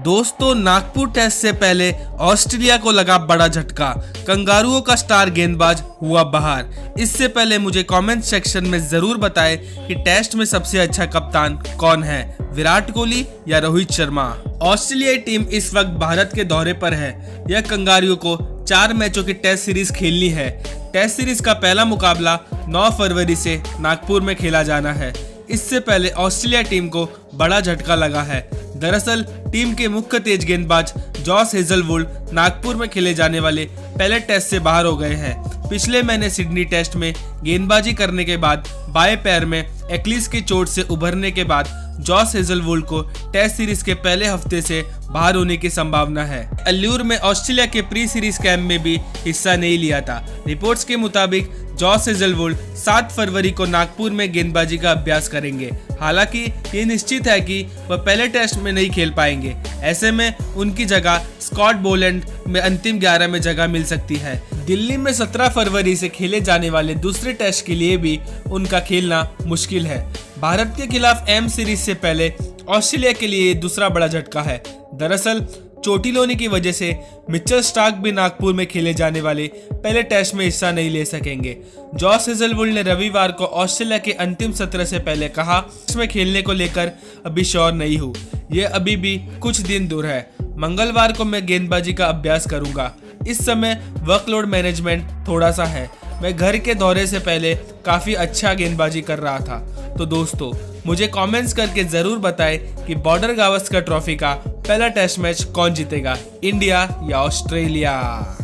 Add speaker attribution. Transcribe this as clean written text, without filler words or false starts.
Speaker 1: दोस्तों, नागपुर टेस्ट से पहले ऑस्ट्रेलिया को लगा बड़ा झटका। कंगारुओं का स्टार गेंदबाज हुआ बाहर। इससे पहले मुझे कमेंट सेक्शन में जरूर बताएं कि टेस्ट में सबसे अच्छा कप्तान कौन है, विराट कोहली या रोहित शर्मा। ऑस्ट्रेलियाई टीम इस वक्त भारत के दौरे पर है। यह कंगारुओं को 4 मैचों की टेस्ट सीरीज खेलनी है। टेस्ट सीरीज का पहला मुकाबला 9 फरवरी से नागपुर में खेला जाना है। इससे पहले ऑस्ट्रेलिया टीम को बड़ा झटका लगा है। दरअसल टीम के मुख्य तेज गेंदबाज जॉस हेजलवुड नागपुर में खेले जाने वाले पहले टेस्ट से बाहर हो गए हैं। पिछले महीने सिडनी टेस्ट में गेंदबाजी करने के बाद बाएं पैर में एक्लीज की चोट से उभरने के बाद जॉस हेजलवुड को टेस्ट सीरीज के पहले हफ्ते से बाहर होने की संभावना है। अल्लूर में ऑस्ट्रेलिया के प्री सीरीज कैंप में भी हिस्सा नहीं लिया था। रिपोर्ट्स के मुताबिक जॉस हेजलवुड 7 फरवरी को नागपुर में गेंदबाजी का अभ्यास करेंगे। हालांकि ये निश्चित है कि वह पहले टेस्ट में नहीं खेल पाएंगे। ऐसे में उनकी जगह स्कॉट बोलैंड में अंतिम 11 में जगह मिल सकती है। दिल्ली में 17 फरवरी से खेले जाने वाले दूसरे टेस्ट के लिए भी उनका खेलना मुश्किल है। भारत के खिलाफ एम सीरीज से पहले ऑस्ट्रेलिया के लिए दूसरा बड़ा झटका है। दरअसल चोटिल होने की वजह से मिचेल स्टार्क भी नागपुर में खेले जाने वाले पहले टेस्ट में हिस्सा नहीं ले सकेंगे। जॉस हेजलवुड ने रविवार को ऑस्ट्रेलिया के अंतिम सत्र से पहले कहा, इसमें खेलने को लेकर अभी श्योर नहीं हूँ, ये अभी भी कुछ दिन दूर है। मंगलवार को मैं गेंदबाजी का अभ्यास करूंगा। इस समय वर्कलोड मैनेजमेंट थोड़ा सा है। मैं घर के दौरे से पहले काफ़ी अच्छा गेंदबाजी कर रहा था। तो दोस्तों, मुझे कमेंट्स करके ज़रूर बताएं कि बॉर्डर गावस्कर ट्रॉफी का पहला टेस्ट मैच कौन जीतेगा, इंडिया या ऑस्ट्रेलिया।